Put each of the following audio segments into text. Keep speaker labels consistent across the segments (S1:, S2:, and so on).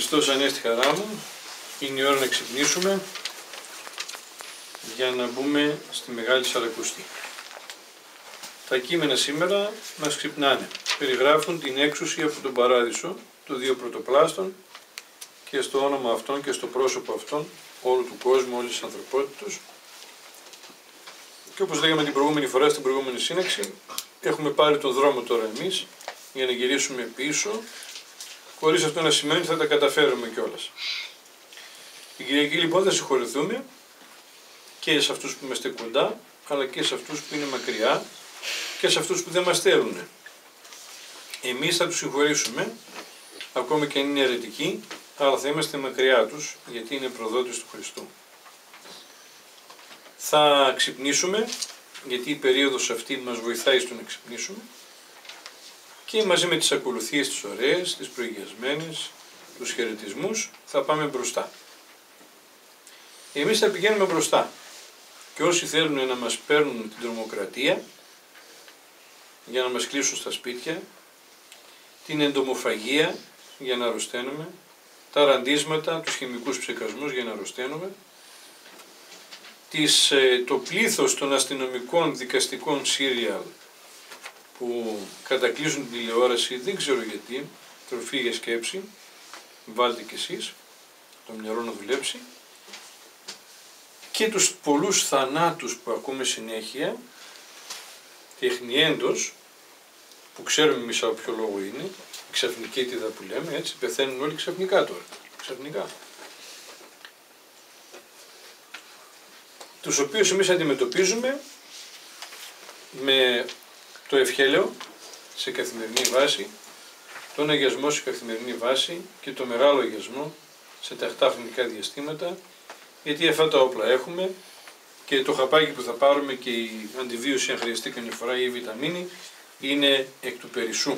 S1: Χριστός Ανέστη χαρά μου, είναι η ώρα να ξυπνήσουμε για να μπούμε στη Μεγάλη Σαρακοστή. Τα κείμενα σήμερα μας ξυπνάνε, περιγράφουν την έξωση από τον Παράδεισο των δύο πρωτοπλάστων και στο όνομα αυτών και στο πρόσωπο αυτών όλου του κόσμου, όλης της ανθρωπότητας. Και όπως λέγαμε την προηγούμενη φορά στην προηγούμενη σύναξη, έχουμε πάρει τον δρόμο τώρα εμείς για να γυρίσουμε πίσω, χωρίς αυτό να σημαίνει ότι θα τα καταφέρουμε κιόλας. Την Κυριακή λοιπόν θα συγχωρηθούμε και σε αυτούς που είμαστε κοντά, αλλά και σε αυτούς που είναι μακριά και σε αυτούς που δεν μας θέλουν. Εμείς θα τους συγχωρήσουμε, ακόμα και αν είναι αιρετικοί, αλλά θα είμαστε μακριά τους, γιατί είναι προδότες του Χριστού. Θα ξυπνήσουμε, γιατί η περίοδος αυτή μας βοηθάει στο να ξυπνήσουμε, και μαζί με τις ακολουθίες τις ωραίες, τις προηγιασμένες, τους χαιρετισμούς, θα πάμε μπροστά. Εμείς θα πηγαίνουμε μπροστά και όσοι θέλουν να μας παίρνουν την τρομοκρατία για να μας κλείσουν στα σπίτια, την εντομοφαγία για να αρρωσταίνουμε, τα ραντίσματα, τους χημικούς ψεκασμούς για να αρρωσταίνουμε, το πλήθος των αστυνομικών δικαστικών σύριαλ που κατακλείζουν την τηλεόραση, δεν ξέρω γιατί, τροφή για σκέψη, βάλτε κι εσείς, το μυαλό να δουλέψει, και τους πολλούς θανάτους που ακούμε συνέχεια, τεχνιέντος, που ξέρουμε εμείς από ποιο λόγο είναι, ξαφνικήτιδα που λέμε, έτσι, πεθαίνουν όλοι ξαφνικά τώρα, ξαφνικά. Τους οποίους εμείς αντιμετωπίζουμε με το ευχέλαιο σε καθημερινή βάση, τον αγιασμό σε καθημερινή βάση και το μεγάλο αγιασμό σε τακτά χρονικά διαστήματα, γιατί αυτά τα όπλα έχουμε και το χαπάκι που θα πάρουμε και η αντιβίωση, αν χρειαστεί καμιά φορά, ή η βιταμίνη, είναι εκ του περισσού.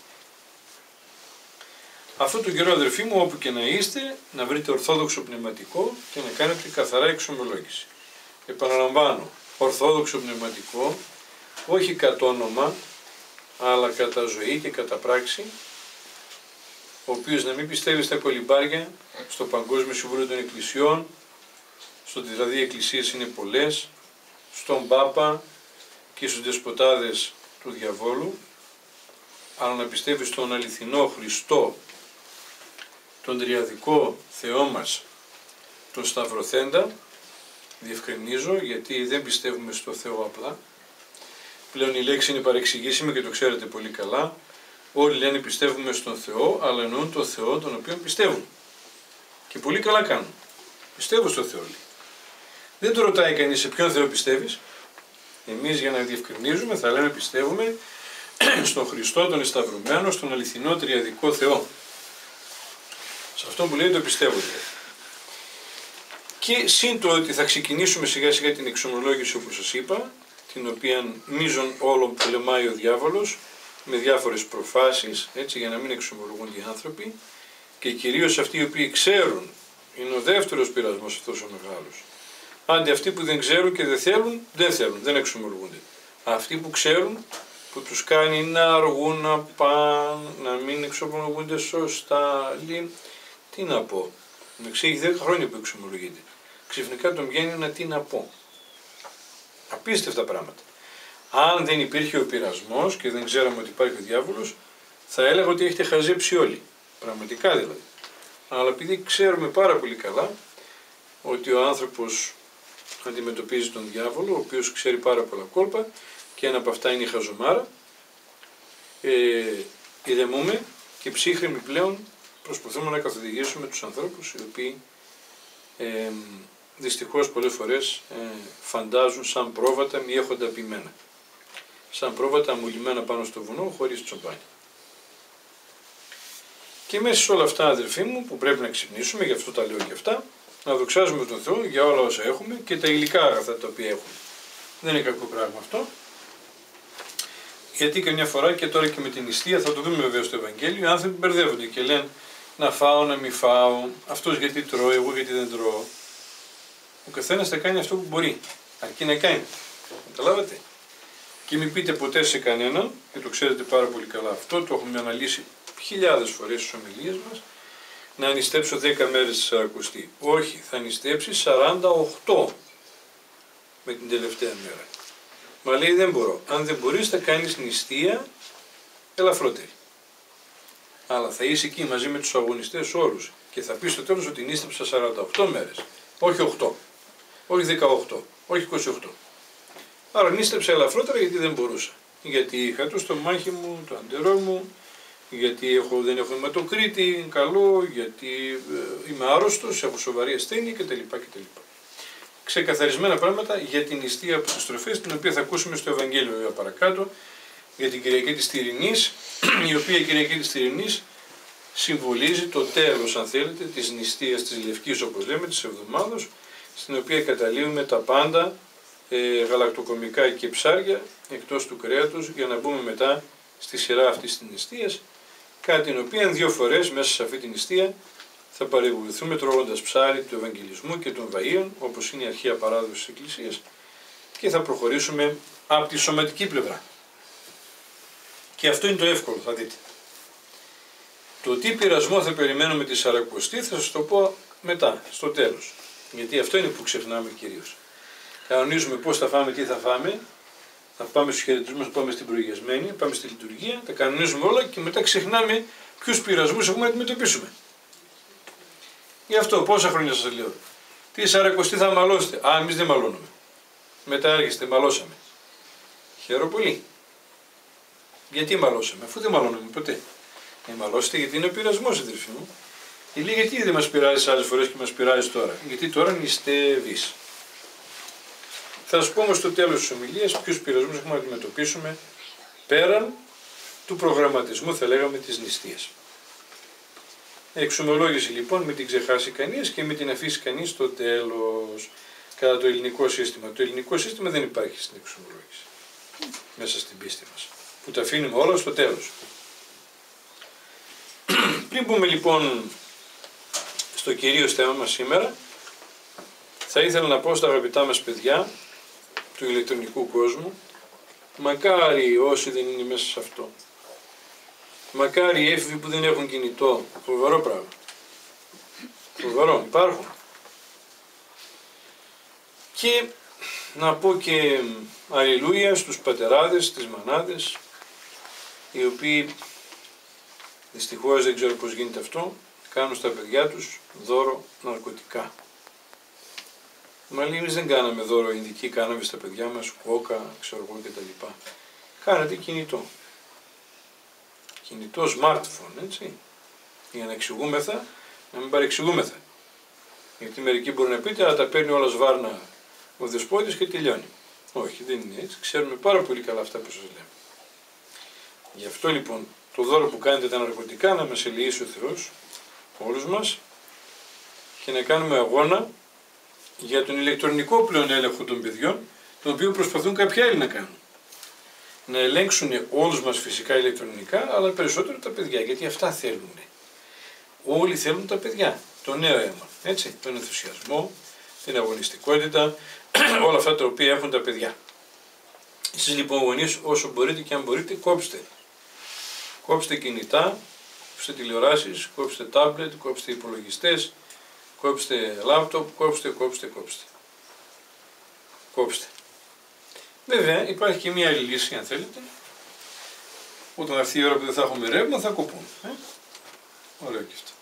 S1: Αυτό τον καιρό, αδερφοί μου, όπου και να είστε, να βρείτε ορθόδοξο πνευματικό και να κάνετε καθαρά εξομολόγηση. Επαναλαμβάνω, ορθόδοξο πνευματικό, όχι κατ' όνομα, αλλά κατά ζωή και κατά πράξη, ο οποίος να μην πιστεύει στα κολυμπάρια, στο Παγκόσμιο Συμβούλιο των Εκκλησιών, στο ότι δηλαδή οι εκκλησίες είναι πολλές, στον Πάπα και στους δεσποτάδες του διαβόλου, αλλά να πιστεύει στον αληθινό Χριστό, τον τριαδικό Θεό μας, τον Σταυρωθέντα. Διευκρινίζω, γιατί δεν πιστεύουμε στο Θεό απλά. Πλέον η λέξη είναι παρεξηγήσιμη και το ξέρετε πολύ καλά. Όλοι λένε πιστεύουμε στον Θεό, αλλά εννοούν τον Θεό τον οποίο πιστεύουν. Και πολύ καλά κάνουν. Πιστεύω στον Θεό. Δεν το ρωτάει κανείς σε ποιον Θεό πιστεύεις. Εμείς, για να διευκρινίζουμε, θα λέμε πιστεύουμε στον Χριστό τον εσταυρωμένο, στον αληθινό τριαδικό Θεό. Σε αυτό που λέει το πιστεύω. Και σύν το ότι θα ξεκινήσουμε σιγά σιγά την εξομολόγηση, όπως σας είπα, την οποία μείζον όλων πολεμάει ο διάβολος με διάφορες προφάσεις, έτσι, για να μην εξομολογούνται οι άνθρωποι, και κυρίως αυτοί οι οποίοι ξέρουν, είναι ο δεύτερος πειρασμός αυτός ο μεγάλος. Άντε αυτοί που δεν ξέρουν και δεν θέλουν, δεν εξομολογούνται. Αυτοί που ξέρουν, που τους κάνει να αργούν, να πάνε, να μην εξομολογούνται σωστά, τι να πω. Με ξέρει 10 χρόνια που εξομολογείται. Ξαφνικά τον βγαίνει ένα τι να πω. Απίστευτα πράγματα. Αν δεν υπήρχε ο πειρασμός και δεν ξέραμε ότι υπάρχει ο διάβολος, θα έλεγα ότι έχετε χαζέψει όλοι. Πραγματικά δηλαδή. Αλλά επειδή ξέρουμε πάρα πολύ καλά ότι ο άνθρωπος αντιμετωπίζει τον διάβολο, ο οποίος ξέρει πάρα πολλά κόλπα, και ένα από αυτά είναι η χαζομάρα, ηρεμούμε και ψύχρεμοι πλέον προσπαθούμε να καθοδηγήσουμε τους ανθρώπους οι οποίοι δυστυχώς πολλές φορές φαντάζουν σαν πρόβατα μη έχοντα ποιμένα. Σαν πρόβατα μουλημένα πάνω στο βουνό χωρίς τσομπάνι. Και μέσα σε όλα αυτά, αδελφοί μου, που πρέπει να ξυπνήσουμε, γι' αυτό τα λέω και αυτά, να δοξάζουμε τον Θεό για όλα όσα έχουμε και τα υλικά αγαθά τα οποία έχουμε. Δεν είναι κακό πράγμα αυτό. Γιατί καμιά φορά, και τώρα και με την νηστεία, θα το δούμε βέβαια στο Ευαγγέλιο, οι άνθρωποι μπερδεύονται και λένε να φάω, να μη φάω, αυτός γιατί τρώει, εγώ γιατί δεν τρώω. Ο καθένας θα κάνει αυτό που μπορεί, αρκεί να κάνει. Καταλάβατε. Και μην πείτε ποτέ σε κανέναν, και το ξέρετε πάρα πολύ καλά αυτό, το έχουμε αναλύσει χιλιάδες φορές στις ομιλίες μας, να νηστέψω 10 μέρες τη Σαρακοστή. Όχι, θα νηστέψει 48 με την τελευταία μέρα. Μα λέει δεν μπορώ. Αν δεν μπορείς θα κάνεις νηστεία ελαφρότερη. Αλλά θα είσαι εκεί μαζί με τους αγωνιστές όλους και θα πεις στο τέλος ότι νήστεψα 48 μέρες. Όχι 8, όχι 18, όχι 28. Άρα νήστεψα ελαφρότερα γιατί δεν μπορούσα. Γιατί είχα το στομάχι μου, το αντερό μου, γιατί δεν έχω αιματοκρίτη, καλό, γιατί είμαι άρρωστος, έχω σοβαρή ασθένεια κτλ. Ξεκαθαρισμένα πράγματα για την νηστεία από τις τροφές, την οποία θα ακούσουμε στο Ευαγγέλιο παρακάτω, για την Κυριακή της Τυρινής, η οποία η Κυριακή της Τυρινής συμβολίζει το τέλος, αν θέλετε, της νηστείας της Λευκής, όπως λέμε, της εβδομάδος, στην οποία καταλύουμε τα πάντα, γαλακτοκομικά και ψάρια, εκτός του κρέατος, για να μπούμε μετά στη σειρά αυτής της νηστείας, κάτι την οποία 2 φορές μέσα σε αυτή την νηστεία θα παρηγορηθούμε τρώγοντας ψάρι του Ευαγγελισμού και των Βαΐων, όπως είναι η αρχαία παράδοση της Εκκλησίας, και θα προχωρήσουμε από τη σωματική πλευρά. Και αυτό είναι το εύκολο, θα δείτε. Το τι πειρασμό θα περιμένουμε τη Σαρακοστή θα σας το πω μετά, στο τέλος. Γιατί αυτό είναι που ξεχνάμε κυρίως. Κανονίζουμε πώς θα φάμε, τι θα φάμε, θα πάμε στους χαιρετισμούς, θα πάμε στην προηγιασμένη, πάμε στη λειτουργία, τα κανονίζουμε όλα και μετά ξεχνάμε ποιους πειρασμούς έχουμε να αντιμετωπίσουμε. Γι' αυτό πόσα χρόνια σας λέω. Τι Σαρακοστή θα μαλώσετε. Α, εμείς δεν μαλώνουμε. Μετά έρχεστε, μαλώσαμε. Χαίρομαι πολύ. Γιατί μαλώσαμε, αφού δεν μαλώνουμε ποτέ. Μαλώσετε γιατί είναι ο πειρασμός, αδερφοί μου. Και λέει γιατί δεν μας πειράζει άλλες φορές και μας πειράζει τώρα. Γιατί τώρα νηστεύεις. Θα σας πω όμως στο τέλος της ομιλίας ποιους πειρασμούς έχουμε να αντιμετωπίσουμε πέραν του προγραμματισμού, θα λέγαμε, της νηστείας. Εξομολόγηση λοιπόν, μην την ξεχάσει κανείς και μην την αφήσει κανείς στο τέλος, κατά το ελληνικό σύστημα. Το ελληνικό σύστημα δεν υπάρχει στην εξομολόγηση, μέσα στην πίστη μας, που τα αφήνουμε όλα στο τέλος. Πριν πούμε λοιπόν στο κυρίως θέμα μας σήμερα, θα ήθελα να πω στα αγαπητά μας παιδιά του ηλεκτρονικού κόσμου, μακάρι όσοι δεν είναι μέσα σε αυτό, μακάρι οι έφηβοι που δεν έχουν κινητό, φοβερό πράγμα, φοβερό, υπάρχουν. Και να πω και αλληλούια στους πατεράδες, στις μανάδες, οι οποίοι δυστυχώς δεν ξέρω πώς γίνεται αυτό, κάνουν στα παιδιά τους δώρο ναρκωτικά. Μα λέει, εμείς δεν κάναμε δώρο ειδική, κάναμε στα παιδιά μας κόκα, ξέρω εγώ κτλ. Κάνατε κινητό. Κινητό smartphone, έτσι. Για να εξηγούμεθα, να μην παρεξηγούμεθα. Γιατί μερικοί μπορεί να πείτε, αλλά τα παίρνει όλα σβάρνα ο δεσπότης και τελειώνει. Όχι, δεν είναι έτσι. Ξέρουμε πάρα πολύ καλά αυτά που σας λέμε. Γι' αυτό λοιπόν το δώρο που κάνετε τα ναρκωτικά να μας ελεήσει ο Θεός, όλους μας, και να κάνουμε αγώνα για τον ηλεκτρονικό πλέον έλεγχο των παιδιών, τον οποίο προσπαθούν κάποιοι άλλοι να κάνουν. Να ελέγξουν όλους μας φυσικά ηλεκτρονικά, αλλά περισσότερο τα παιδιά, γιατί αυτά θέλουν. Όλοι θέλουν τα παιδιά, το νέο αίμα, έτσι, τον ενθουσιασμό, την αγωνιστικότητα, όλα αυτά τα οποία έχουν τα παιδιά. Εσείς λοιπόν γονείς, όσο μπορείτε και αν μπορείτε, κόψτε. Κόψτε κινητά, κόψτε τηλεοράσεις, κόψτε τάμπλετ, κόψτε υπολογιστές, κόψτε λάπτοπ, κόψτε. Βέβαια υπάρχει και μία άλλη λύση αν θέλετε. Όταν έρθει η ώρα που δεν θα έχουμε ρεύμα θα κοπούν. Ωραίο και αυτό.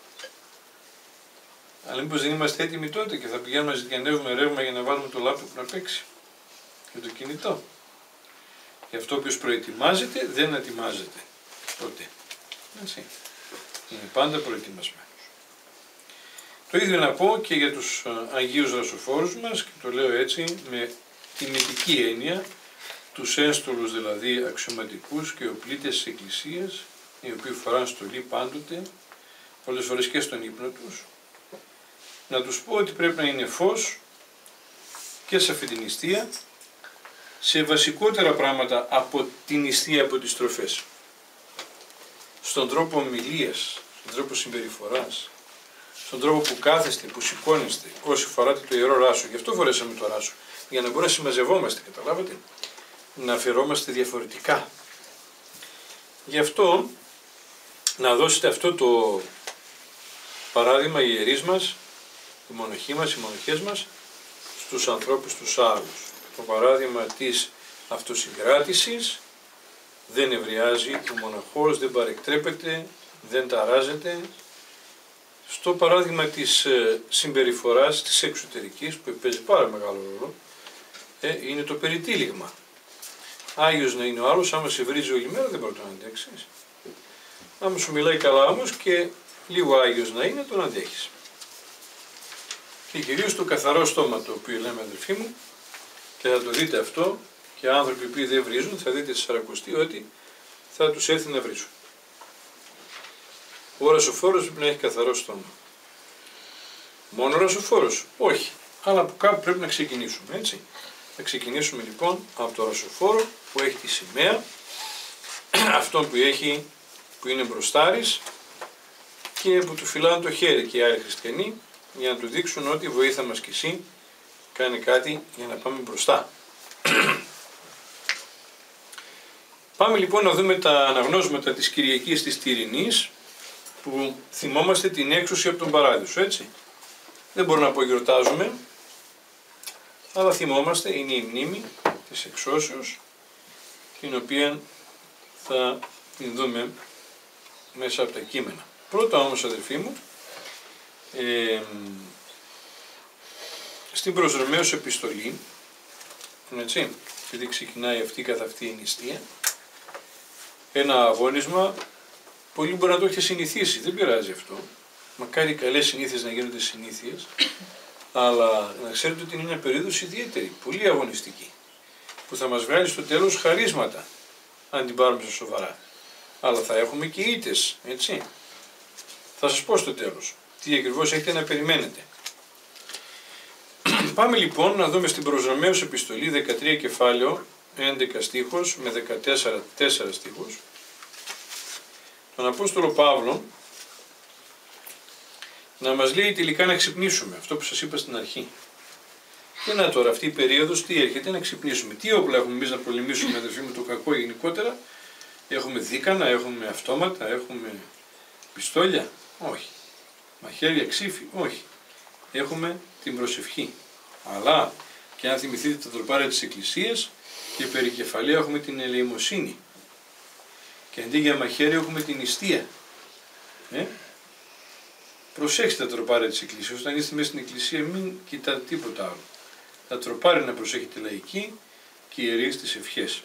S1: Αλλά μήπως δεν είμαστε έτοιμοι τότε και θα πηγαίνουμε να ζητιανεύουμε ρεύμα για να βάλουμε το λάπτοπ να παίξει και το κινητό. Γι' αυτό όποιος προετοιμάζεται δεν ετοιμάζεται τότε. Έτσι. Είναι πάντα προετοιμασμένος. Το ίδιο να πω και για τους Αγίους Δρασοφόρους μας, και το λέω έτσι με τιμητική έννοια, τους ένστολους δηλαδή αξιωματικούς και οπλίτες της Εκκλησίας, οι οποίοι φοράνε στολή πάντοτε, πολλές φορές και στον ύπνο τους, να τους πω ότι πρέπει να είναι φως και σε αυτή την νηστεία, σε βασικότερα πράγματα από την νηστεία, από τις τροφές. Στον τρόπο ομιλίας, στον τρόπο συμπεριφοράς, στον τρόπο που κάθεστε, που σηκώνεστε, όσοι φοράτε το ιερό ράσο. Γι' αυτό φορέσαμε το ράσο, για να μπορούμε να συμμαζευόμαστε, καταλάβατε, να αφαιρόμαστε διαφορετικά. Γι' αυτό να δώσετε αυτό παράδειγμα οι ιερείς μας, οι μοναχοί μας, οι μοναχές μας, στους ανθρώπους τους άλλους. Το παράδειγμα της αυτοσυγκράτησης, δεν ευριάζει, ο μοναχός δεν παρεκτρέπεται, δεν ταράζεται. Στο παράδειγμα της συμπεριφοράς, της εξωτερικής, που παίζει πάρα μεγάλο ρόλο, είναι το περιτύλιγμα. Άγιος να είναι ο άλλος, άμα σε βρίζει όλη μέρα δεν μπορεί να τον αντέξεις. Άμα σου μιλάει καλά όμως και λίγο άγιος να είναι, τον αντέχεις. Και κυρίως το καθαρό στόμα, το οποίο λέμε αδελφοί μου, και θα το δείτε αυτό, και άνθρωποι που δεν βρίζουν, θα δείτε στη Σαρακοστή ότι θα τους έρθει να βρίζουν. Ο ρασοφόρος πρέπει να έχει καθαρό στόμα. Μόνο ο ρασοφόρος, όχι. Αλλά από κάπου πρέπει να ξεκινήσουμε, έτσι. Θα ξεκινήσουμε λοιπόν από το ρασοφόρο που έχει τη σημαία, αυτόν που είναι μπροστάρης και που του φυλάνε το χέρι και οι άλλοι χριστιανοί, για να του δείξουν ότι βοήθα μας κι εσύ, κάνει κάτι για να πάμε μπροστά. Πάμε λοιπόν να δούμε τα αναγνώσματα της Κυριακής της Τυρινής, που θυμόμαστε την έξωση από τον Παράδεισο, έτσι. Δεν μπορώ να πω γιορτάζουμε, αλλά θυμόμαστε, είναι η μνήμη της εξώσεως, την οποία θα την δούμε μέσα από τα κείμενα. Πρώτα όμως, αδελφοί μου, στην προς Ρωμαίους επιστολή, έτσι, επειδή ξεκινάει αυτή καθ' αυτή η νηστεία, ένα αγώνισμα, πολλοί μπορεί να το έχετε συνηθίσει, δεν πειράζει αυτό. Μακάρι οι καλές συνήθειες να γίνονται συνήθειες, αλλά να ξέρετε ότι είναι μια περίοδος ιδιαίτερη, πολύ αγωνιστική, που θα μας βγάλει στο τέλος χαρίσματα, αν την πάρουμε σοβαρά. Αλλά θα έχουμε και ήττες, έτσι. Θα σας πω στο τέλος τι ακριβώς έχετε να περιμένετε. Πάμε λοιπόν να δούμε στην προς Ρωμαίους επιστολή 13 κεφάλαιο 11 στίχος με 14 στίχους τον Απόστολο Παύλο να μας λέει τελικά να ξυπνήσουμε, αυτό που σας είπα στην αρχή. Και να τώρα αυτή η περίοδος τι έρχεται, να ξυπνήσουμε. Τι όπλα έχουμε εμείς να πολεμήσουμε, αδελφοί μου, το κακό γενικότερα? Έχουμε δίκανα, έχουμε αυτόματα, έχουμε πιστόλια? Όχι. Μαχαίρια, ξύφη? Όχι. Έχουμε την προσευχή. Αλλά και αν θυμηθείτε τα τροπάρια της Εκκλησίας, και περικεφαλαία έχουμε την ελεημοσύνη. Και αντί για μαχαίρια έχουμε την νηστεία. Προσέξτε τα τροπάρια της Εκκλησίας. Όταν είστε μέσα στην Εκκλησία, μην κοιτάτε τίποτα άλλο. Τα τροπάρια να προσέχετε λαϊκή και ιερείς τις ευχές.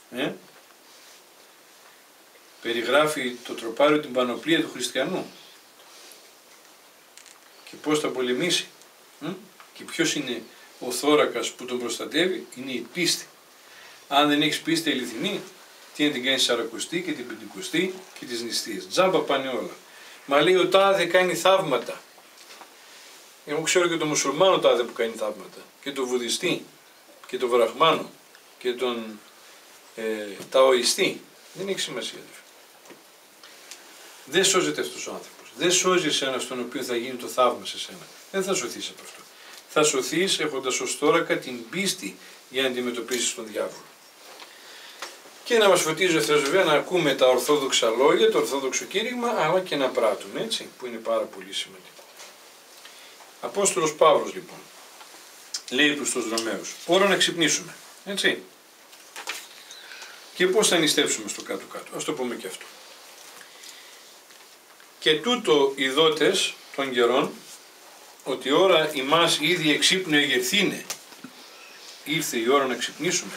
S1: Περιγράφει το τροπάριο την πανοπλία του χριστιανού. Και πώς θα πολεμήσει. Και ποιος είναι ο θώρακας που τον προστατεύει? Είναι η πίστη. Αν δεν έχεις πίστη αληθινή, τι να την κάνεις Σαρακοστή και την Πεντηκοστή και τις νηστείες? Τζάμπα πάνε όλα. Μα λέει ο τάδε κάνει θαύματα. Εγώ ξέρω και τον μουσουλμάνο τάδε που κάνει θαύματα. Και τον βουδιστή και τον βραχμάνο και τον ταοιστή. Δεν έχει σημασία. Δεν σώζεται αυτός ο άνθρωπος. Δεν σώζει εσένα στον οποίο θα γίνει το θαύμα σε σένα. Δεν θα σωθείς από αυτό. Θα σωθείς έχοντας ως τόρακα την πίστη για να αντιμετωπίσεις τον διάβολο. Και να μας φωτίζει ο Θεός βέβαια να ακούμε τα ορθόδοξα λόγια, το ορθόδοξο κήρυγμα, αλλά και να πράττουμε, έτσι, που είναι πάρα πολύ σημαντικό. Απόστολος Παύλος λοιπόν, λέει προς τους Ρωμαίους, ώρα να ξυπνήσουμε, έτσι. Και πώς θα νηστεύσουμε στο κάτω-κάτω, ας το πούμε και αυτό. Και τούτο οι δότες των καιρών, ότι ώρα ημάς ήδη εξύπνιο εγερθήνε, ήρθε η ώρα να ξυπνήσουμε.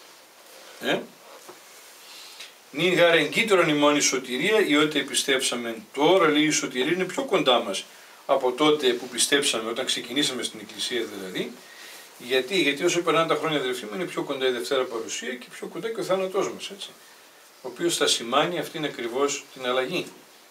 S1: Νην γάρ εγκύτερον ημών η σωτηρία, ή ότι πιστέψαμε. Τώρα λέει η σωτηρία είναι πιο κοντά μας από τότε που πιστέψαμε, όταν ξεκινήσαμε στην Εκκλησία δηλαδή. Γιατί όσο περνάνε τα χρόνια, αδελφοί μου, είναι πιο κοντά η Δευτέρα Παρουσία και πιο κοντά και ο θάνατός μας, έτσι. Ο οποίος θα σημάνει αυτήν ακριβώς την αλλαγή.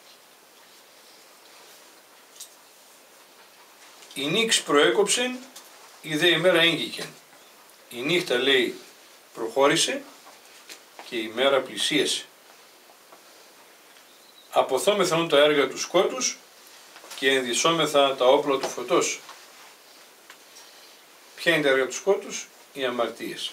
S1: Η νύξ προέκοψεν, η δε ημέρα έγκυκεν. Η νύχτα λέει προχώρησε και η μέρα πλησίασε. Αποθόμεθαν τα έργα του σκότους και ενδυσόμεθα τα όπλα του φωτός. Ποια είναι τα έργα του σκότους? Οι αμαρτίες.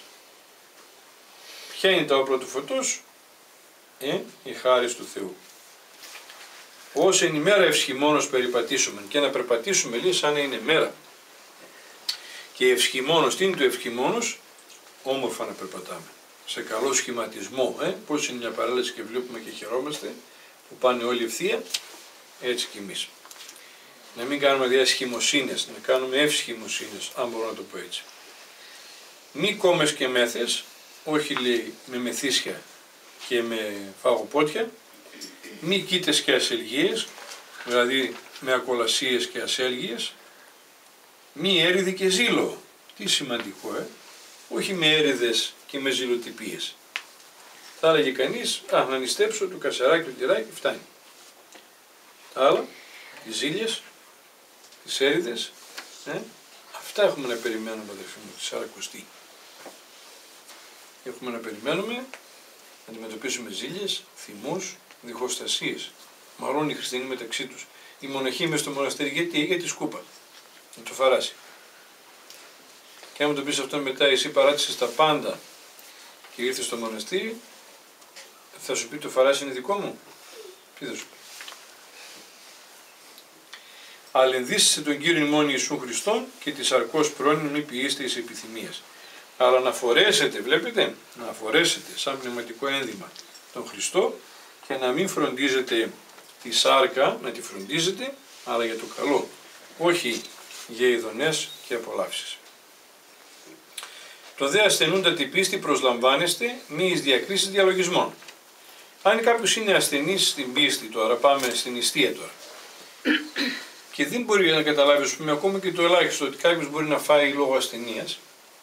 S1: Ποια είναι τα όπλα του φωτός? Η χάρις του Θεού. Ως εν ημέρα ευσχημόνος περιπατήσουμε, και να περπατήσουμε λέει σαν να είναι μέρα. Και ευσχημόνος, τι είναι το ευσχημόνος? Όμορφα να περπατάμε. Σε καλό σχηματισμό, πώς είναι μια παρέλαση και βλέπουμε και χαιρόμαστε, που πάνε όλοι ευθεία, έτσι κι εμείς. Να μην κάνουμε διασχημοσύνες, να κάνουμε ευσχημοσύνες, αν μπορώ να το πω έτσι. Μη κόμες και μέθες, όχι λέει με μεθύσια και με φαγοπότια, μη κοίτες και ασελγίες, δηλαδή με ακολασίες και ασέλγειες, μη έρηδη και ζήλο. Τι σημαντικό, όχι με έρηδες και με ζηλοτυπίες. Θα έλεγε κανείς, να νηστέψω το κασεράκι, το τυράκι, φτάνει. Τα άλλα, τις ζήλιες, τις έρηδες, αυτά έχουμε να περιμένουμε, αδερφοί μου, τη Σαρακοστή. Έχουμε να περιμένουμε να αντιμετωπίσουμε ζήλιες, θυμούς, διχοστασίες. Μαρώνουν οι χριστιανοί μεταξύ τους. Οι μοναχοί μες στο μοναστήρι, γιατί για τη σκούπα. Να το φαράσει. Και αν μου το πεις αυτό μετά, εσύ παράτησες τα πάντα και ήρθες στο μοναστήρι, θα σου πει το φαράσι είναι δικό μου? Τι θα σου πει? Αλενδύσσε τον Κύριο ημών Ιησού Χριστόν και της αρκός πρόνην μη ποιήστε εις επιθυμίας. Αλλά να φορέσετε, βλέπετε, να φορέσετε σαν πνευματικό ένδυμα τον Χριστό και να μην φροντίζετε τη σάρκα, να τη φροντίζετε, αλλά για το καλό, όχι για ειδονές και απολαύσεις. Το δε ασθενούντα την πίστη προσλαμβάνεστε μη εις διακρίσεις διαλογισμών. Αν κάποιος είναι ασθενής στην πίστη τώρα, πάμε στην νηστεία τώρα, και δεν μπορεί να καταλάβει, ας πούμε, ακόμα και το ελάχιστο, ότι κάποιος μπορεί να φάει λόγω ασθενείας,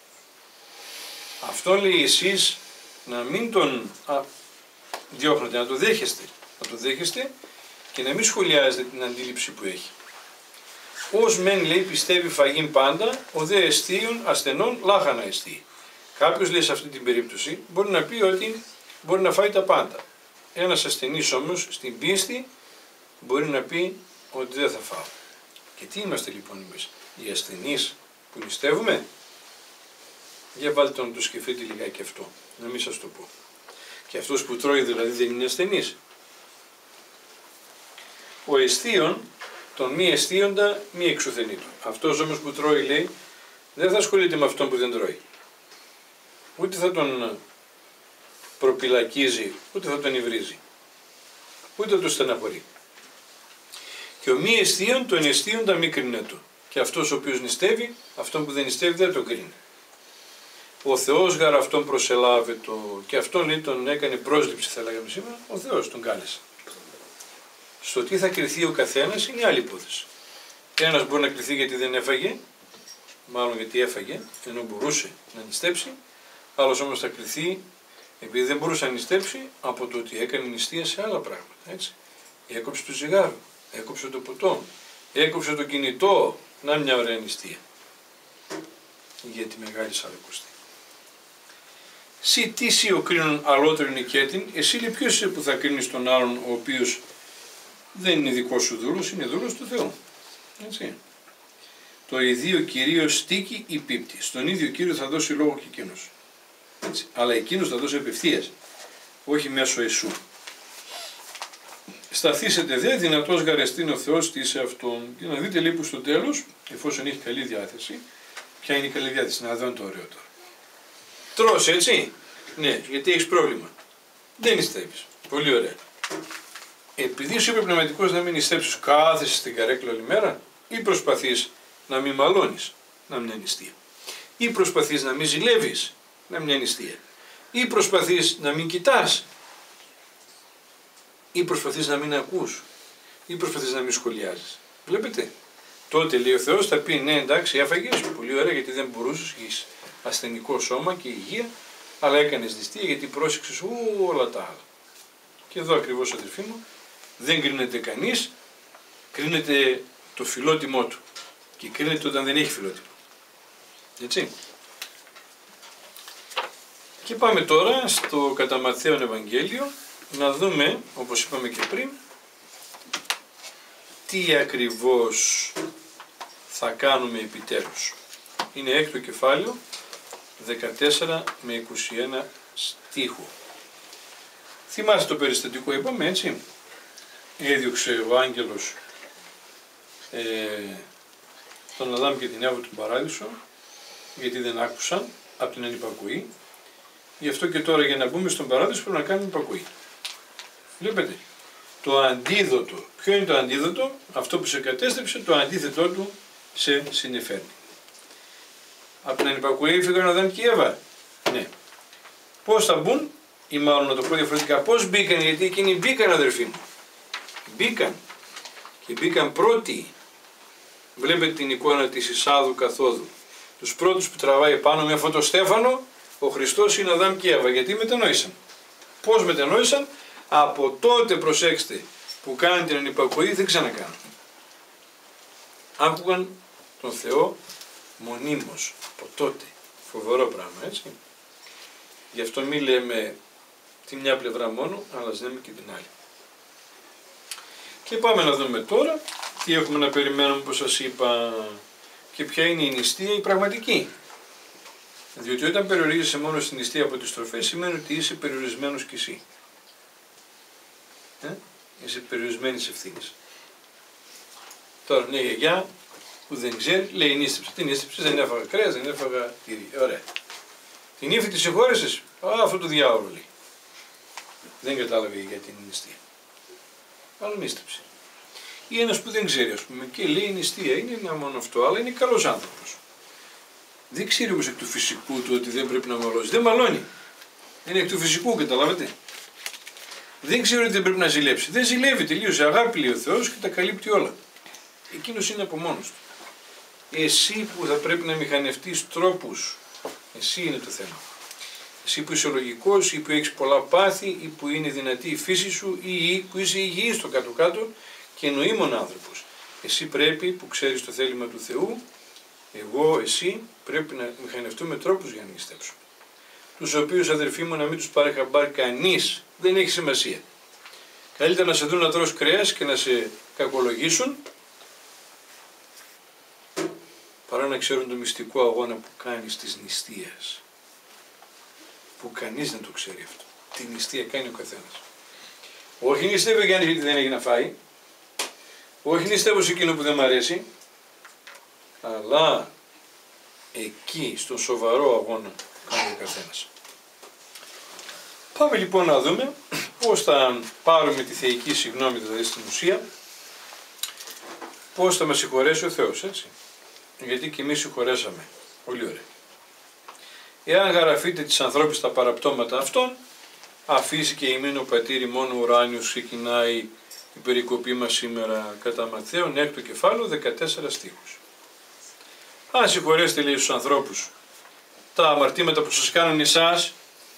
S1: αυτό λέει εσείς να μην τον διώχνετε, να το δέχεστε. Να το δέχεστε και να μην σχολιάζετε την αντίληψη που έχει. Ως μεν λέει πιστεύει φαγήν πάντα, ο δε εστίων ασθενών λάχανα εστί. Κάποιος λέει σε αυτή την περίπτωση μπορεί να πει ότι μπορεί να φάει τα πάντα. Ένας ασθενής όμως στην πίστη μπορεί να πει ότι δεν θα φάω. Και τι είμαστε λοιπόν εμείς, οι ασθενείς που νηστεύουμε? Για βάλτε να το σκεφτείτε λιγάκι αυτό, να μην σας το πω. Και αυτός που τρώει δηλαδή δεν είναι ασθενής? Ο εστίον, τον μη εστίοντα, μη εξουθενήτων. Αυτός όμως που τρώει λέει, δεν θα ασχολείται με αυτόν που δεν τρώει. Ούτε θα τον προπυλακίζει, ούτε θα τον υβρίζει. Ούτε θα τον στεναχωρεί. Και ο μη εστίον, τον εστίοντα μη κρίνετο. Και αυτός ο οποίος νηστεύει, αυτόν που δεν νηστεύει δεν τον κρίνει. Ο Θεός γαρ αυτόν προσελάβε το, και αυτόν λέει τον έκανε πρόσληψη, θα λέγαμε σήμερα, ο Θεός τον κάλεσε. Στο τι θα κριθεί ο καθένας είναι άλλη υπόθεση. Ένας μπορεί να κριθεί γιατί δεν έφαγε, μάλλον γιατί έφαγε, ενώ μπορούσε να νηστέψει, άλλος όμως θα κριθεί επειδή δεν μπορούσε να νηστέψει από το ότι έκανε νηστεία σε άλλα πράγματα. Έτσι. Έκοψε το τσιγάρο, έκοψε το ποτό, έκοψε το κινητό, να μια ωραία νηστεία. Για τη Μεγάλη Σαρακοστή. Συ τι σι ο κρίνον αλότερον οικέτην, εσύ λέει ποιος είσαι που θα κρίνεις τον άλλον ο οποίος δεν είναι δικό σου δούλος, είναι δούλος του Θεού. Έτσι. Το ιδίο Κυρίως στίκη ή πίπτη. Στον ίδιο Κύριο θα δώσει λόγο και εκείνος. Έτσι. Αλλά εκείνος θα δώσει απευθείας, όχι μέσω εσού. Σταθήσετε δε, δυνατός γαρεστήν ο Θεός τι σε αυτόν. Και να δείτε λίγο στο τέλος, εφόσον έχει καλή διάθεση, ποια είναι η καλή διάθεση, να δω το ωραίο τώρα. Τρως έτσι, ναι, γιατί έχεις πρόβλημα. Δεν νηστεύεις. Πολύ ωραία. Επειδή σου είπε πνευματικός να μην νηστέψεις, κάθεσαι στην καρέκλα όλη μέρα, ή προσπαθείς να μην μαλώνεις, να μην είναι νηστεία. Ή προσπαθείς να μην ζηλεύεις, να μην είναι νηστεία. Ή προσπαθείς να μην κοιτάς. Ή προσπαθείς να μην ακούς. Ή προσπαθείς να μην σχολιάζεις. Βλέπετε. Τότε λέει ο Θεός θα πει ναι εντάξει έφαγες, πολύ ωραία γιατί δεν μπορούσες, έχεις ασθενικό σώμα και υγεία, αλλά έκανες νηστεία γιατί πρόσεξες όλα τα άλλα. Και εδώ ακριβώς αδελφοί μου, δεν κρίνεται κανείς, κρίνεται το φιλότιμό του και κρίνεται όταν δεν έχει φιλότιμο. Έτσι. Και πάμε τώρα στο κατά Ματθαίον Ευαγγέλιο να δούμε, όπως είπαμε και πριν, τι ακριβώς θα κάνουμε επιτέλους. Είναι έκτο κεφάλαιο, 14 με 21 στίχο. Θυμάστε το περιστατικό είπαμε έτσι. έδιωξε ο άγγελος τον Αδάμ και την Εύα του παράδεισο, γιατί δεν άκουσαν από την ανυπακοή. Γι' αυτό και τώρα για να μπούμε στον παράδεισο πρέπει να κάνουμε υπακοή. Βλέπετε, το αντίδοτο, ποιο είναι το αντίδοτο? Αυτό που σε κατέστρεψε, το αντίθετό του σε συνεφέρνει. Από την ανυπακοή έφυγαν ο Αδάμ και η Εύα. Ναι. Πώς θα μπουν, ή μάλλον να το πω διαφορετικά, πώς μπήκαν? Γιατί εκείνοι μπήκαν, αδερφοί μου. Μπήκαν. Και μπήκαν πρώτοι. Βλέπετε την εικόνα της Ισάδου καθόδου. Τους πρώτους που τραβάει πάνω με φωτοστέφανο, ο Χριστός είναι Αδάμ και Εύα. Γιατί μετανόησαν. Πώς μετανόησαν? Από τότε, προσέξτε, που κάνουν την ανυπακοή δεν ξανακάνουν. Άκουγαν τον Θεό μονίμως. Από τότε. Φοβερό πράγμα, έτσι. Γι' αυτό μη λέμε τη μια πλευρά μόνο, αλλά λέμε και την άλλη. Και πάμε να δούμε τώρα τι έχουμε να περιμένουμε, όπως σας είπα, και ποια είναι η νηστεία η πραγματική. Διότι όταν περιορίζεσαι μόνο στην νηστεία από τις τροφές, σημαίνει ότι είσαι περιορισμένος κι εσύ. Είσαι περιορισμένης ευθύνης. Τώρα μια γιαγιά που δεν ξέρει, λέει νήστεψε. Τι νήστεψε? Δεν έφαγα κρέας, δεν έφαγα τυρί. Ωραία. Την ύφη τη συγχώρεσες? Αυτό το διάολο λέει. Δεν κατάλαβε για την νηστεία. Αλλά νήστεψε. Ή ένας που δεν ξέρει, ας πούμε, και λέει η νηστεία είναι ένα μόνο αυτό, αλλά είναι καλός άνθρωπος. Δεν ξέρει όμως εκ του φυσικού του ότι δεν πρέπει να μαλώσει. Δεν μαλώνει. Είναι εκ του φυσικού, καταλάβετε. Δεν ξέρει ότι δεν πρέπει να ζηλέψει. Δεν ζηλεύει, τελείωσε. Αγάπη λέει ο Θεός και τα καλύπτει όλα. Εκείνος είναι από μόνος του. Εσύ που θα πρέπει να μηχανευτείς τρόπους, εσύ είναι το θέμα. Εσύ που είσαι λογικός ή που έχεις πολλά πάθη ή που είναι δυνατή η φύση σου ή που είσαι υγιής στο κάτω-κάτω και νοήμων άνθρωπος. Εσύ πρέπει που ξέρεις το θέλημα του Θεού, εγώ, εσύ πρέπει να μηχανευτούμε τρόπους για να νηστέψουμε. Τους οποίους, αδερφοί μου, να μην τους πάρει χαμπάρ κανείς, δεν έχει σημασία. Καλύτερα να σε δουν να τρως κρέας και να σε κακολογήσουν, παρά να ξέρουν το μυστικό αγώνα που κάνεις της νηστείας. Που κανείς δεν το ξέρει αυτό. Τη νηστεία κάνει ο καθένας. Όχι νηστεύει για γιατί δεν έχει να φάει. Όχι νηστεύω σε εκείνο που δεν μ' αρέσει. Αλλά εκεί, στον σοβαρό αγώνα, κάνει ο καθένας. Πάμε λοιπόν να δούμε πώς θα πάρουμε τη θεϊκή συγγνώμη, δηλαδή στην ουσία, πώς θα μας συγχωρέσει ο Θεός, έτσι. Γιατί και εμείς συγχωρέσαμε. Πολύ ωραία. Εάν γραφείτε τις ανθρώπους τα παραπτώματα αυτών, αφήσει και ημίν ο πατήρ ημών ουράνιος, ξεκινάει η περικοπή μας σήμερα κατά Ματθαίον, έκτο κεφάλαιο, 14 στίχους. Αν συγχωρέσετε, λέει, στους ανθρώπους τα αμαρτήματα που σας κάνουν εσάς,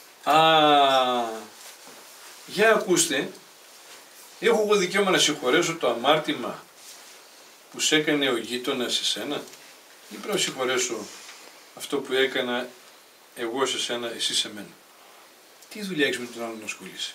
S1: για ακούστε, έχω εγώ δικαίωμα να συγχωρέσω το αμάρτημα που σε έκανε ο γείτονας σε σένα, ή πρέπει να συγχωρέσω αυτό που έκανα εγώ σε σένα, εσύ σε μένα? Τι δουλειά έχεις με τον άλλον να ασχολείσαι?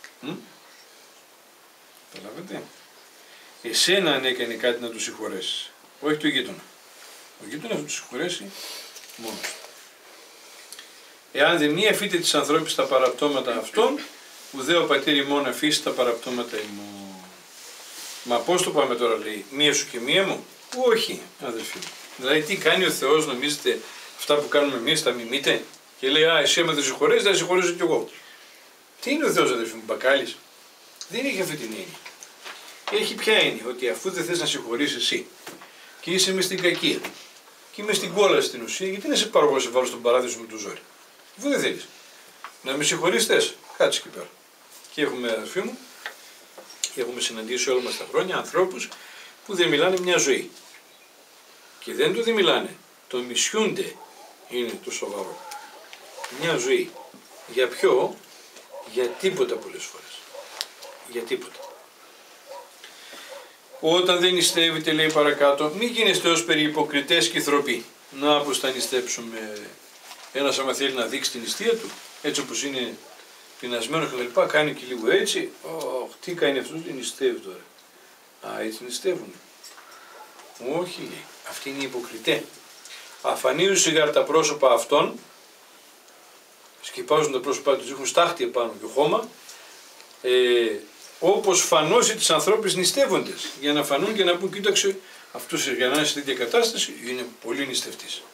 S1: Καταλάβετε? Εσένα αν έκανε κάτι να του συγχωρέσεις, όχι το γείτονα. Ο γείτονας θα του συγχωρέσει μόνος του. Εάν δεν μη αφείτε τις ανθρώπους τα παραπτώματα αυτών, ουδέ ο πατήρ ημών αφήσει τα παραπτώματα ημών. Μα πώς το πάμε τώρα, λέει, μία σου και μία μου? Όχι, αδελφοί μου. Δηλαδή τι κάνει ο Θεός, νομίζετε αυτά που κάνουμε εμείς τα μιμείτε και λέει εσύ άμα δεν συγχωρέσεις, δεν συγχωρέσω κι εγώ? Τι είναι ο Θεός, αδελφοί μου, μπακάλης? Δεν έχει αυτή την έννοια. Έχει ποια έννοια? Ότι αφού δεν θες να συγχωρήσεις εσύ και είσαι μες στην κακία και είμαι στην κόλαση στην ουσία, γιατί να σε πάρω εγώ να σε βάλω στον παράδεισο με του ζόρι? Αφού δεν θέλεις να με συγχωρείς, θες, κάτσε εκεί πέρα. Και έχουμε, αδελφοί μου, έχουμε συναντήσει όλα μας τα χρόνια ανθρώπους που δεν μιλάνε μια ζωή. Και δεν το δεν μιλάνε, το μισιούνται, είναι το σοβαρό. Μια ζωή. Για ποιο? Για τίποτα πολλές φορές. Για τίποτα. Όταν δεν νηστεύετε, λέει παρακάτω, μην γίνεστε ως περί υποκριτές και θροποί. Να πως θα νηστέψουμε. Ένας άμα θέλει να δείξει την νηστεία του, έτσι όπως είναι πεινασμένος και τα λοιπά, κάνει και λίγο έτσι. Τι κάνει αυτός? Δεν νηστεύει τώρα. Έτσι νηστεύουν? Όχι, λέει. Αυτοί είναι οι υποκριτές. Αφανίζουν σιγά τα πρόσωπα αυτών, σκυπάζουν τα πρόσωπά τους, έχουν στάχτη επάνω και χώμα, όπως φανώσει τις ανθρώπες νηστεύοντες, για να φανούν και να πούν, κοίταξε, αυτός για να είναι σε τέτοια κατάσταση είναι πολύ νηστευτής.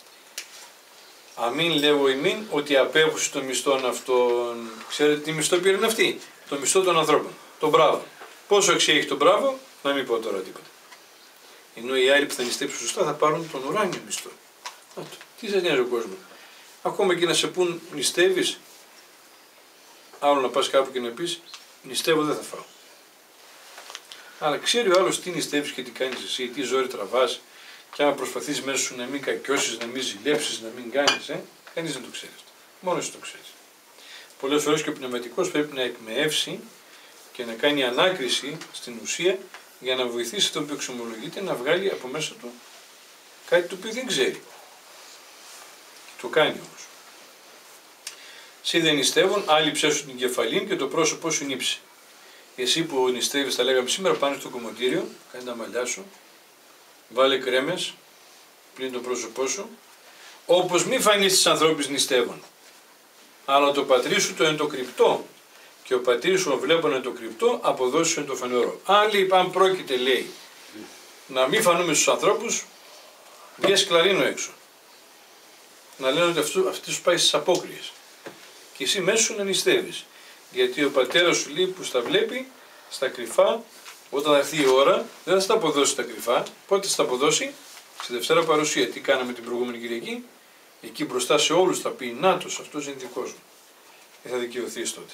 S1: Αμήν λέγω ημίν ότι απέχουσε των μισθών αυτών. Ξέρετε τι μισθό πήραν αυτοί? Το μισθό των ανθρώπων. Το μπράβο. Πόσο έχει το μπράβο, να μην πω τώρα τίποτα. Ενώ οι άλλοι που θα νηστέψουν σωστά θα πάρουν τον ουράνιο μισθό. Τι σας νοιάζει ο κόσμος? Ακόμα και να σε πούν νηστεύεις, άλλο να πας κάπου και να πεις νηστεύω, δεν θα φάω. Αλλά ξέρει ο άλλος τι νηστεύεις και τι κάνεις εσύ, τι ζόρι τραβάς, και άμα προσπαθείς μέσα σου να μην κακιώσεις, να μην ζηλέψεις, να μην κάνεις, κανείς δεν το ξέρει αυτό. Μόνο εσύ το ξέρεις. Πολλές φορές και ο πνευματικός πρέπει να εκμεεύσει και να κάνει ανάκριση στην ουσία για να βοηθήσει τον που εξομολογείται να βγάλει από μέσα του κάτι το οποίο δεν ξέρει. Το κάνει όμως. Εσύ δεν νηστεύουν, άλλοι ψέσουν την κεφαλή και το πρόσωπό σου νύψει. Εσύ που νηστεύεις, τα λέγαμε σήμερα, πάνε στο κομμωτήριο, κάνε τα μαλλιά σου, βάλε κρέμες, πλύνει το πρόσωπό σου, όπως μη φανείς τις ανθρώπους νηστεύουν. Αλλά το πατρί σου το εν το κρυπτό και ο πατήρ σου βλέπουν εν το κρυπτό, αποδώσει σου εν το φανερό. Αν πρόκειται, λέει, να μην φανούμε στους ανθρώπους, βγες κλαρίνο έξω. Να λένε ότι αυτή σου πάει στις απόκριες. Και εσύ μέσα σου να νηστεύεις. Γιατί ο πατέρας σου λέει που στα βλέπει, στα κρυφά, όταν θα έρθει η ώρα, δεν θα τα αποδώσει στα κρυφά. Πότε θα τα αποδώσει? Στη Δευτέρα Παρουσία. Τι κάναμε την προηγούμενη Κυριακή? Εκεί μπροστά σε όλους θα πει, νάτος, αυτός είναι δικός μου. Και θα δικαιωθείς τότε.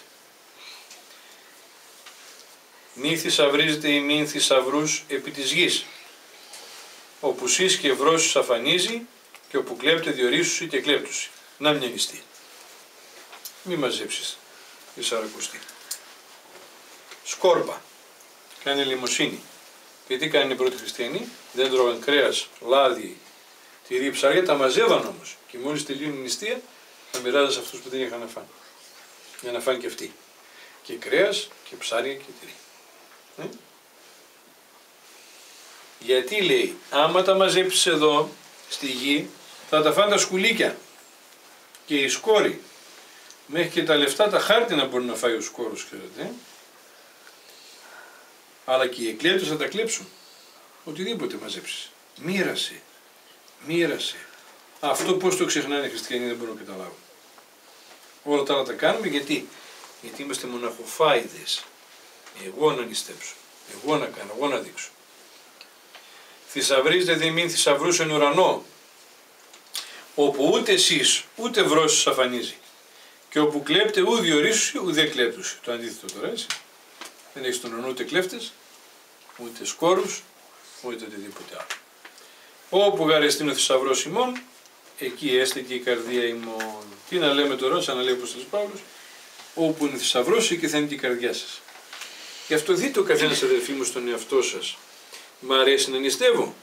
S1: Μη θησαυρίζετε ή μην θησαυρούς επί της γης. Όπου σεις και βρώσεις αφανίζει και όπου κλέπτε διορίσουσι και κλέπτουσι. Να μια νηστεία. Μη μαζέψεις τη σαρακοστή. Σκόρπα. Κάνε λιμοσύνη. Και τι κάνουν οι πρώτοι χριστιανοί? Δεν τρώγαν κρέας, λάδι, τυρί, ψάρια, τα μαζεύαν όμως. Και μόλις τελείωνε η νηστεία, θα μοιράζαν σε αυτούς που δεν είχαν να φάνε. Για να φάνε και αυτοί. Και κρέας και ψάρια και τυρί. Γιατί λέει, άμα τα μαζέψεις εδώ στη γη, θα τα φάνε τα σκουλίκια και οι σκόροι. Μέχρι και τα λεφτά, τα χάρτινα μπορεί να φάει ο σκόρος, ξέρετε. Αλλά και οι εκλέπτες θα τα κλέψουν. Οτιδήποτε μαζέψεις. Μοίρασε. Μοίρασε. Αυτό πώς το ξεχνάνε οι χριστιανοί δεν μπορούν να καταλάβουν. Όλα τα άλλα τα κάνουμε γιατί είμαστε μοναχοφάιδες. Εγώ να νηστέψω. Εγώ να κάνω. Εγώ να δείξω. Θησαυρίζετε δε μην θησαυρούς εν ουρανό. Όπου ούτε εσείς ούτε βρώσεις αφανίζει. Και όπου κλέπτε ου διορίσουσι ουδέ κλέπτουσι. Το αντίθετο τώρα, έτσι. Δεν έχεις τον ουρανό ούτε κλέφτες, ούτε σκόρους, ούτε οτιδήποτε άλλο. Όπου γαρεστήν ο θησαυρός ημών, εκεί έστε και η καρδία ημών. Τι να λέμε τώρα, σαν να λέει ο Απόστολος Παύλος, όπου είναι θησαυρός, εκεί θα είναι και η καρδιά σας. Γι' αυτό δείτε ο καθένας, αδελφοί μου, στον εαυτό σας. Μ' αρέσει να νηστεύω.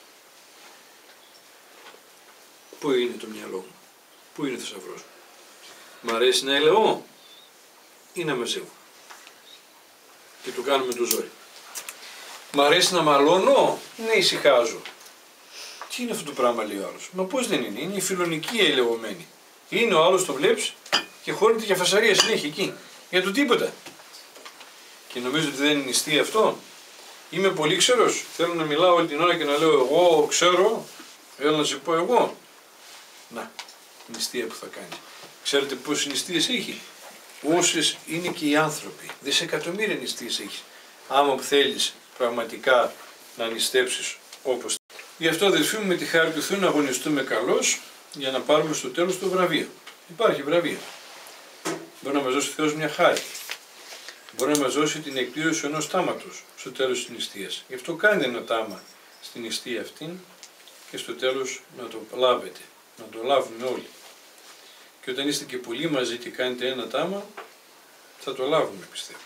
S1: Πού είναι το μυαλό μου, πού είναι ο θησαυρός μου. Μ' αρέσει να ελεώ ή να μαζεύω. Και το κάνουμε το ζόρι. Μ' αρέσει να μαλώνω, ναι, ησυχάζω. Τι είναι αυτό το πράγμα, λέει ο άλλος. Μα πώς δεν είναι, είναι η φιλονική ελαιωμένη. Είναι ο άλλος, το βλέπεις και χώνεται για φασαρία συνέχεια εκεί. Για το τίποτα. Και νομίζω ότι δεν είναι νηστεία αυτό. Είμαι πολύ ξερός. Θέλω να μιλάω όλη την ώρα και να λέω εγώ ξέρω. Θέλω να σε πω εγώ. Να, νηστεία που θα κάνει. Ξέρετε πόσες νηστείες έχει? Όσες είναι και οι άνθρωποι. Δισεκατομμύρια νηστείες έχει. Άμα θέλεις πραγματικά να νηστέψεις όπως. Γι' αυτό, αδελφοί μου, με τη χάρη του Θεού να αγωνιστούμε καλώς για να πάρουμε στο τέλος το βραβείο. Υπάρχει βραβείο. Μπορεί να μας δώσει ο Θεός μια χάρη. Μπορεί να μας δώσει την εκπλήρωση ενός τάματος στο τέλος της νηστείας. Γι' αυτό κάντε ένα τάμα στην νηστεία αυτήν και στο τέλος να το λάβετε. Να το λάβουμε όλοι. Και όταν είστε και πολλοί μαζί και κάνετε ένα τάμα, θα το λάβουμε, πιστεύω.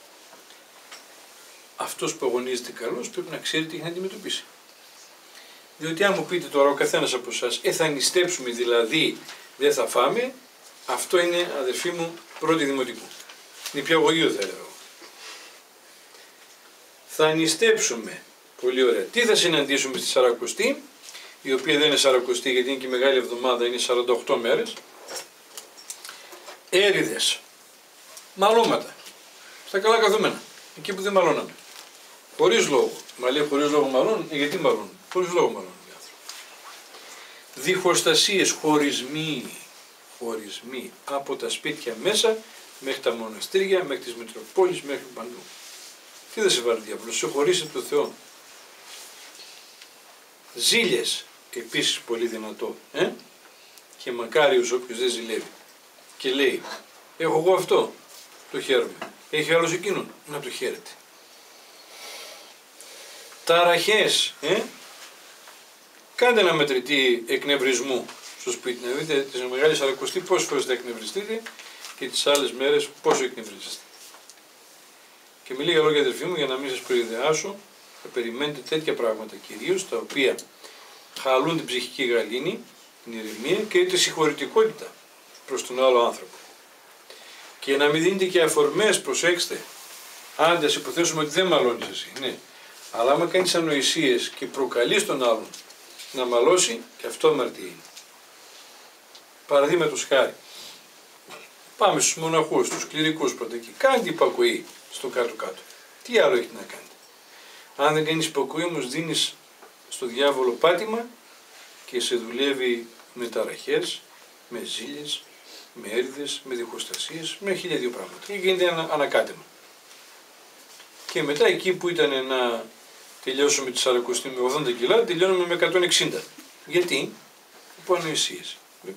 S1: Αυτός που αγωνίζεται καλώς πρέπει να ξέρει τι έχει να αντιμετωπίσει. Διότι αν μου πείτε τώρα ο καθένας από εσάς, θα νηστέψουμε, δηλαδή δεν θα φάμε, αυτό είναι, αδερφοί μου, πρώτη δημοτικού. Είναι πια αγωγείο, θα έλεγα. Θα νηστέψουμε, πολύ ωραία. Τι θα συναντήσουμε στη Σαρακοστή, η οποία δεν είναι Σαρακοστή γιατί είναι και μεγάλη εβδομάδα, είναι 48 μέρες. Έριδες, μαλώματα, στα καλά καθούμενα. εκεί που δεν μαλώναμε. Χωρίς λόγο. Μα λέει χωρίς λόγο μαλώνουν, γιατί μαλώνουν. Χωρίς λόγο μαλώνουν οι άνθρωποι. Διχοστασίες, χωρισμοί από τα σπίτια μέσα μέχρι τα μοναστήρια, μέχρι τις Μητροπόλεις, μέχρι παντού. Τι δεν σε βάλει ο διάβολος, σε χωρίσει από το Θεό. Ζήλιες, επίσης πολύ δυνατό. Και μακάριος όποιος δεν ζηλεύει. Και λέει, έχω εγώ αυτό, το χαίρομαι. Έχει άλλος εκείνον, να το χαίρεται. Ταραχές, κάντε ένα μετρητή εκνευρισμού στο σπίτι, να δείτε τις Μεγάλες Σαρακοστή πόσες φορές θα εκνευριστείτε και τις άλλες μέρες πόσο εκνευρίζεστε. Και με λίγα λόγια αδερφοί μου, για να μην σας προειδεάσω, θα περιμένετε τέτοια πράγματα κυρίως, τα οποία χαλούν την ψυχική γαλήνη, την ηρεμία και τη συγχωρητικότητα προς τον άλλο άνθρωπο. Και να μην δίνετε και αφορμές, προσέξτε, άντε ας υποθέσουμε ότι δεν μαλώνεις εσύ, ναι. Αλλά άμα κάνεις ανοησίες και προκαλείς τον άλλον να μαλώσει, και αυτό αμαρτία είναι. Παραδείγματος χάρη, πάμε στους μοναχούς, στους κληρικούς πρώτα και κάντε υπακοή στο κάτω-κάτω. Τι άλλο έχετε να κάνετε. Αν δεν κάνεις υπακοή όμως δίνεις στο διάβολο πάτημα και σε δουλεύει με ταραχές, με ζήλιες, με έρηδες, με διχοστασίες, με 1002 πράγματα. Και γίνεται ένα ανακάτεμα. Και μετά εκεί που ήταν να τελειώσουμε τη Σαρακοστή με 80 κιλά, τελειώνουμε με 160. Γιατί? Από ανοησίες.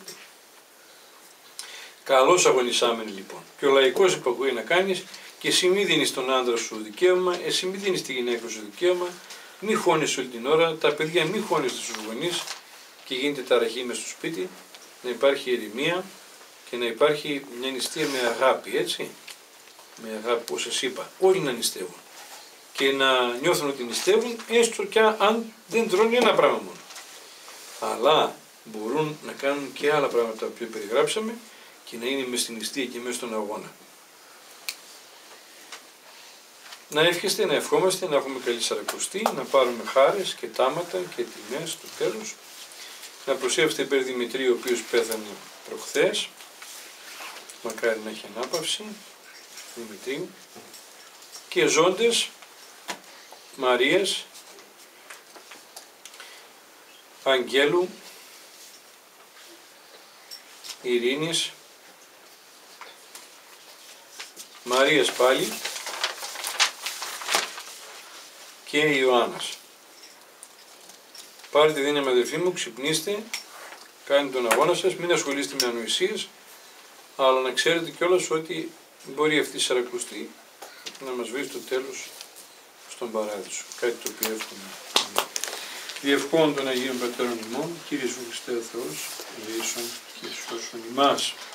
S1: Καλώς αγωνισάμενοι λοιπόν. Και ο λαϊκός υπακούει να κάνεις και εσύ μη δίνεις τον άντρα σου δικαίωμα, εσύ μη δίνεις τη γυναίκα σου δικαίωμα, μη χώνεις όλη την ώρα, τα παιδιά μη χώνεις τους γονείς και γίνεται ταραχή μες στο σπίτι, να υπάρχει ερημία και να υπάρχει μια νηστεία με αγάπη, έτσι. Με αγάπη, όπως σας είπα, όλοι να νηστεύουν. Και να νιώθουν ότι νηστεύουν, έστω και αν δεν τρώνε ένα πράγμα μόνο. Αλλά μπορούν να κάνουν και άλλα πράγματα που περιγράψαμε και να είναι μες στην νηστεία και μέσα στον αγώνα. Να εύχεστε, να ευχόμαστε, να έχουμε καλή Σαρακοστή, να πάρουμε χάρες και τάματα και τιμές στο τέλος. Να προσεύχετε υπέρ Δημητρίου, ο οποίος πέθανε προχθές. Μακάρι να έχει ανάπαυση, Δημητρίου. Και ζώντες, Μαρίας, Αγγέλου, Ειρήνης, Μαρίας πάλι και Ιωάννας. Πάρτε δύναμη αδερφοί μου, ξυπνήστε, κάντε τον αγώνα σας, μην ασχολείστε με ανοησίες, αλλά να ξέρετε κιόλας ότι μπορεί αυτή η Σαρακοστή να μας βρει στο τέλος στον Παράδεισο. Κάτι το οποίο εύχομαι. Διευχών των Αγίων Πατέρων ημών, Κύριε Ιησού Χριστέ ο Θεός, ελεήσον και σώσον ημάς.